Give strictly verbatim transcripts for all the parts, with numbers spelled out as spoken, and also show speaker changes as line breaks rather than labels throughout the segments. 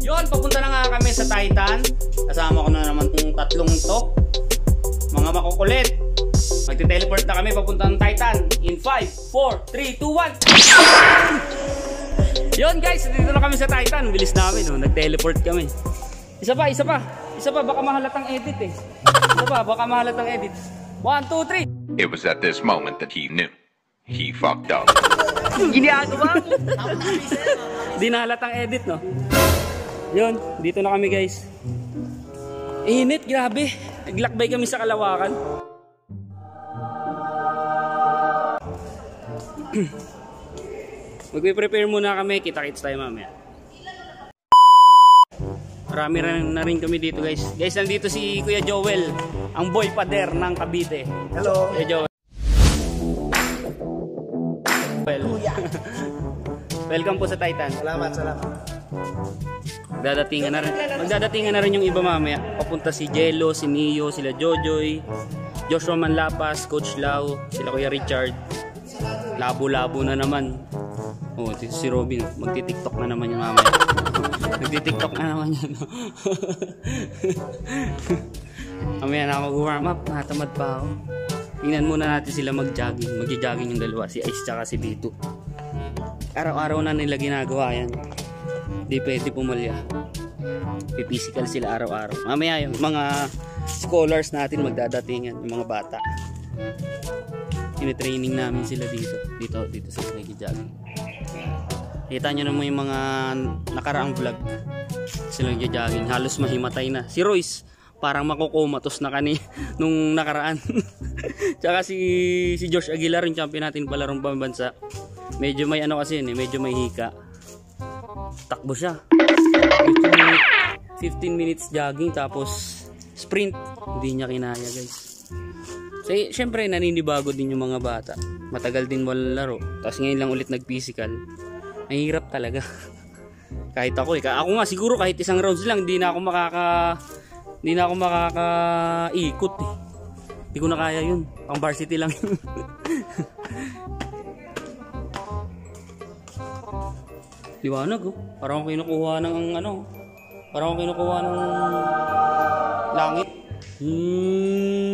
Yun, papunta na nga kami sa Titan. Kasama ko na naman itong tatlong to. Mga makukulit. Magte-teleport na kami papunta ng Titan. In five, four, three, two, one. Yun guys, dito na kami sa Titan. Bilis namin, oh. Nag-teleport kami. Isa pa, isa pa. Isa pa, baka mahalatang edit eh. Isa pa, baka mahalatang edit. One, two, three.
It was at this moment that he knew. He fucked up.
Ginagawa mo. Di nahalatang edit, no? Yun, dito na kami guys. Init, grabe. Naglakbay kami sa kalawakan. Magpe-prepare muna kami. Kita-kits tayo mamaya. Marami rin na rin kami dito guys. Guys, nandito si Kuya Joel, ang boy pader ng Cavite.
Hello.
Kuya Joel. Welcome po sa Titan.
Salamat, salamat.
Magdadatingan na rin. Magdadatingan na rin yung iba mamaya. Papunta si Jello, si Neo, sila Jojoy, Joshua Manlapas, Coach Lau, sila Kuya Richard. Labo-labo na naman. Oh, si Robin, magti-TikTok na naman yung mamaya. Magti-TikTok na naman yan. Mamaya na ako warm up, natamad pa ako. Tingnan muna natin sila mag-jogging. Mag-jogging yung dalawa, si Ice tsaka si Dito. Araw-araw na nila ginagawa yan. Di pwede pumalya. Physical sila araw-araw. Mamaya yung mga scholars natin magdadatingan, yung mga bata. Tine-training namin sila dito. Dito, dito sa nag-jogging. Kita nyo naman yung mga nakaraang vlog. Sila nag-jogging. Halos mahimatay na. Si Royce, parang makukumatos na kani nung nakaraan. Tsaka si, si Josh Aguilar, yung champion natin palarong pambansa. Medyo may ano kasi yun eh, medyo may hika. Takbo siya. fifteen minutes jogging tapos sprint. Hindi niya kinaya guys. So, syempre naninibago din yung mga bata. Matagal din walang laro. Tapos ngayon lang ulit nag-physical. Mahirap talaga. Kahit ako eh. Ako nga siguro kahit isang rounds lang hindi na ako makaka hindi na ako makakaikot eh. Hindi ko na kaya yun. Pang varsity lang yun. Liwanag oh. Parang ako kinukuha ng ano. Parang ako kinukuha ng langit. Hmm.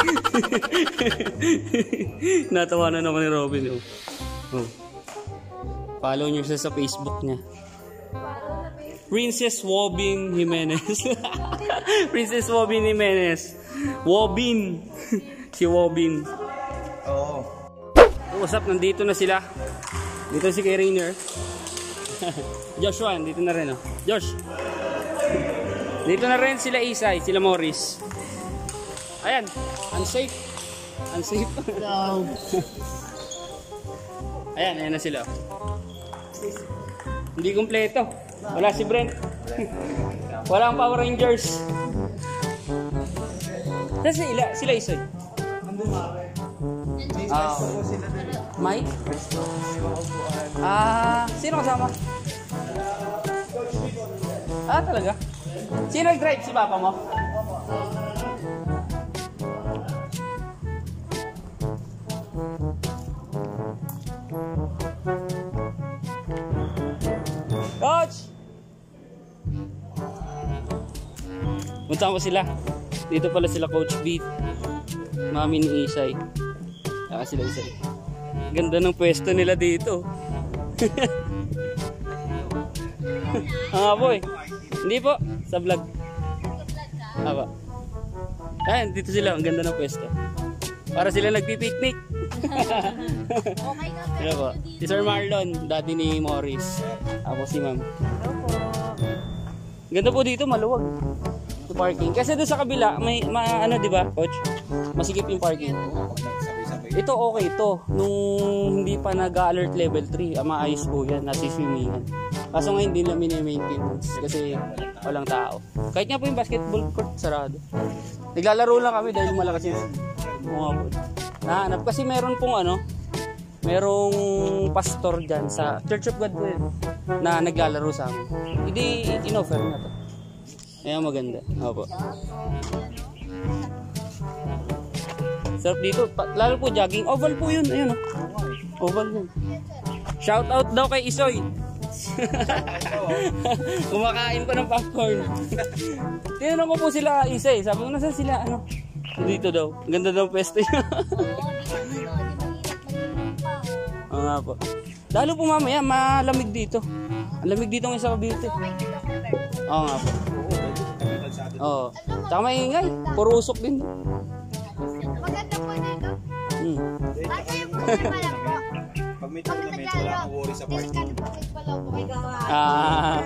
Natawa na naman ni Robin oh. Oh. Follow nyo siya sa Facebook niya. Princess Wobin Jimenez. Princess Wobin Jimenez. Wobin. Si Wobin.
Oo.
What's up? Nandito na sila. Dito si kay Rainer. Joshua, dito na rin oh. Josh. Dito na rin sila Isay, sila Morris. Ayan, unsafe. Unsafe.
Hello.
Ayan, ayan na sila. Hindi kumpleto. Wala si Brent. Walang Power Rangers. Saan sila? Sila Isay. Ah, Mike? Ah, sino kasama? Ah, talaga? Sino nag-drive? Si papa mo? Coach! Puntaan ko sila. Dito pala sila Coach Beat. Mami ni Isay. Saka sila Isay. Ganda ng pwesto nila dito. Ang apo eh. Hindi po, sa vlog. Aba. Ayan, dito sila. Ang ganda ng pwesto. Para sila nagpipiknik.
Okay ka
Sila po. Si Sir Marlon, daddy ni Morris. Ako si ma'am. Ganda po dito, maluwag. Yung parking. Kasi doon sa kabila, may ma, ano, di ba, coach? Masikip yung parking. Ito okay ito. Nung hindi pa nag-alert level three, ah, maayos po yan, nasiswimingan. Kaso ngayon hindi namin i-maintenance kasi walang tao. Kahit nga po yung basketball court, sarado. Naglalaro lang kami dahil malakas yung mga po. Nahanap kasi meron pong ano, merong pastor dyan sa Church of God po yun, na naglalaro sa amin. Hindi in-offer na to. Ayan, maganda. Opo. Sarap dito. Lalo po jogging. Oval po yun. Ayun o. Oval yun. Shout out daw kay Isoy. Kumakain pa ng popcorn. Tinanong ko po sila isa eh. Sabi ko, nasaan sila? Ano? Dito daw. Ang ganda daw pwesto niya. Oo nga po. Lalo po mamaya, malamig dito. Ang lamig dito ng isa Cavite. Oo nga po. Oo. Tsaka maingay. Puro usok din.
Maganda po dito.
Hmm.
Kasi yung problema lang po.
Pag may tournament, wala kang worry sa parking.
Ah.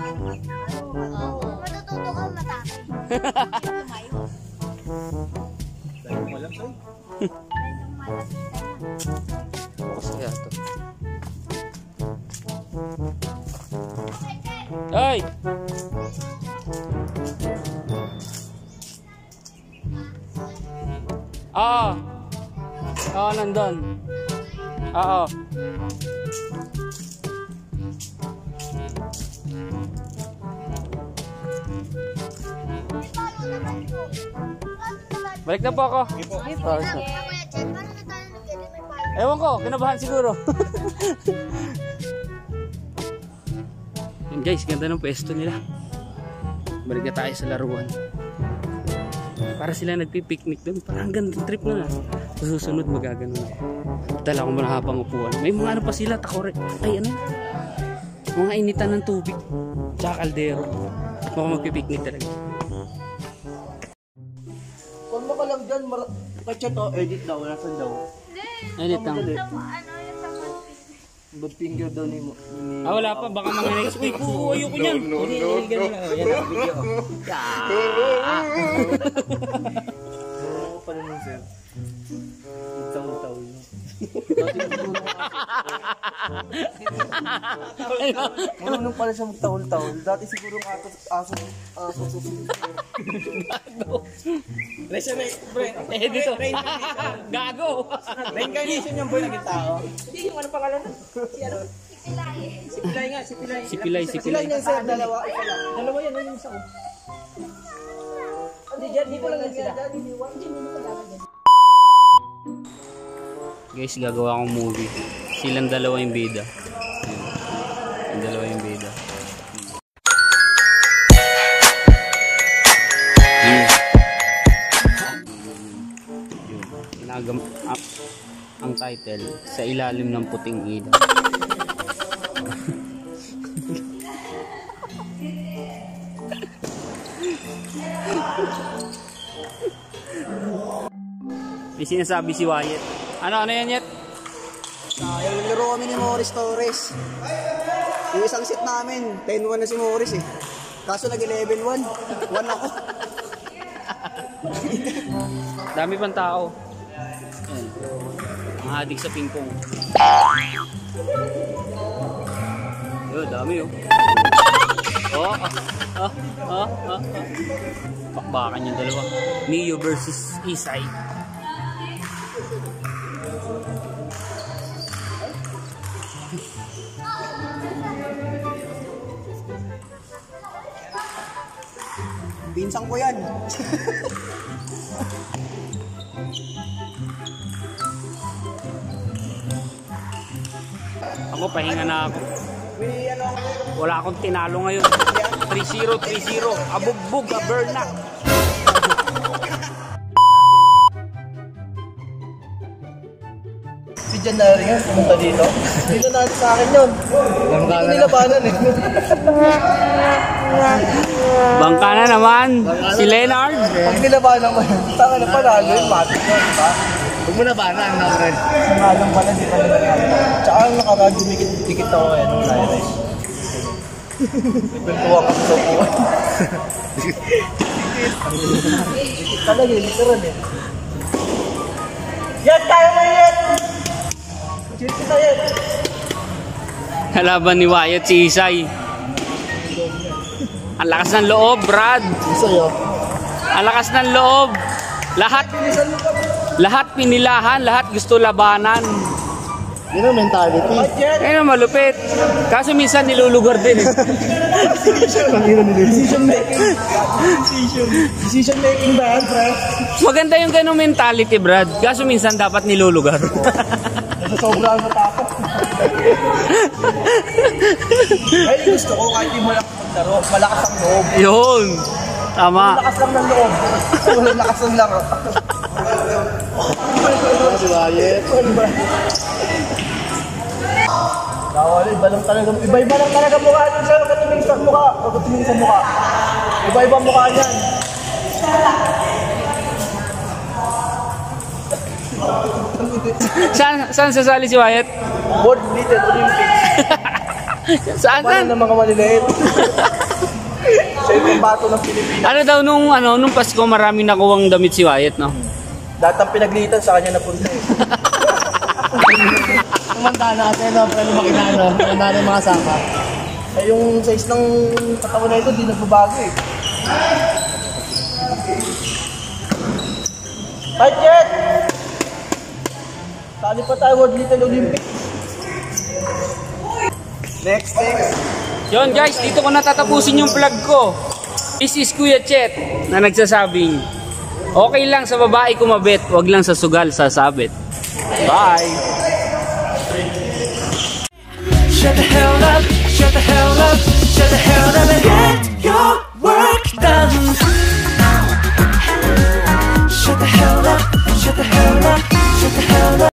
Matututo ka matake.
Dahil mo alam sa'yo.
Bukas kaya ito. Ay! Oo. Oo, nandun. Oo. Balik na po ako. Balik na. Ewan ko, kinabahan siguro. Yan guys, ganda ng pwesto nila. Balik na tayo sa laruan. Para sila nagpipiknik doon. Parang ganda trip na. Sa susunod magagano na. Dala ko muna habang upuan. May mga ano pa sila, takore. Ay ano? Mga initan ng tubig. Tsaka kaldero. Mukhang magpipiknik talaga.
Kung mo ka lang dyan, kachat o edit daw, nasan daw?
Edit lang.
Ano yung sa
Bad finger daw ni mo. ni-
Ah, wala pa. Baka mga next week. Oo, ayoko niyan.
Hindi, hindi, ganun lang. Yan ang video. Oo, pala nun, sir. Utaw-utaw yun. Marunong pala siya magtahol-tahol. Dati siguro ang aso, aso, aso susunod. Lesa na, pre.
Eh, dito. Gago.
Reincarnation yung boy naging tao.
Si Pilay.
Si Pilay nga, si Pilay.
Si Pilay, si Pilay.
Sila sir, dalawa. Isa lang. Dalawa yan, ano yung isa ko? Hindi, dyan, di ko lang yan sila.
Guys, gagawa akong movie. Silang dalawa yung bida. Yung dalawa yung bida. Yun. Yun. Nagam up ang title, Sa Ilalim ng Puting Ilaw. May sinasabi si Wyatt. Ano, ano yan, Yet?
Sayang, naglaro kami ni Morris Torres. Yung isang set namin, ten one na si Morris eh. Kaso nag-eleven one. one ako.
Dami pang tao. Ayan. Ang hadik sa pingpong. Yo, dami oh. Oh, ah, ah, ah, ah. Pakbakan yung dalawa. Mio versus Isay.
Pinsang ko yan.
Ako, pahinga na ako.
May ano,
Wala akong tinalo ngayon. three zero, three zero. Abugbog, aberna.
si Jan na rin yan, pumunta dito. Dito natin sa akin yun. Hindi ko nilabanan eh.
Bangka na naman. Si Leonard.
Pag nilabanan mo yun, tanga na panalo yun, matik yun, diba? Huwag mo nabanan, no, friend? Sa malang pala, di pa nilabanan. Tsaka ang nakakadumikit-dikit ako eh, nung nai-rise. Nagpintuwa ka sa upuan. Dikit talaga, literal eh. Yan, tayo mo yan! Cheers kita yan!
Kalaban ni Wyatt si Isay. Ang lakas ng loob, Brad.
Sa'yo.
Ang lakas ng loob. Lahat lahat pinilahan, lahat gusto labanan.
Yun ang mentality.
Ayun ang malupit. Kaso minsan nilulugar din eh.
Decision making. Decision. Decision making ba yan, pre?
Maganda yung ganong mentality, Brad. Kaso minsan dapat nilulugar.
Sobrang natakot. Ay, gusto ko kahit di mo lang maglaro, malakas ang loob.
Yun. Tama.
Malakas lang ng loob. Walang lakas ng laro. Si Wyatt. Bawal, iba lang talaga. Iba-iba lang talaga mukha niyan siya. Pagkatuming sa mukha. Pagkatuming sa mukha. Iba-iba mukha niyan.
Saan, saan sasali si Wyatt?
World Little Olympics.
Saan
Paano
saan?
ng mga maliliit? Siya yung bato ng Pilipinas.
Ano daw nung ano nung Pasko maraming nakuwang damit si Wyatt, no?
Lahat ng pinaglitan sa kanya napunta eh. Tumanda na kasi no, pero lumaki na no, tumanda na yung mga saka. Eh yung size ng katawan na ito, di nagbabago eh. Fight Jet! Sali pa tayo World Little Olympics. Next, next.
Yon guys, dito ko natatapusin yung vlog ko. This is Kuya Chet na nagsasabing, okay lang sa babae kumabit, wag lang sa sugal sasabit. Bye!
Shut the hell up, shut the hell up, shut the hell up and hit your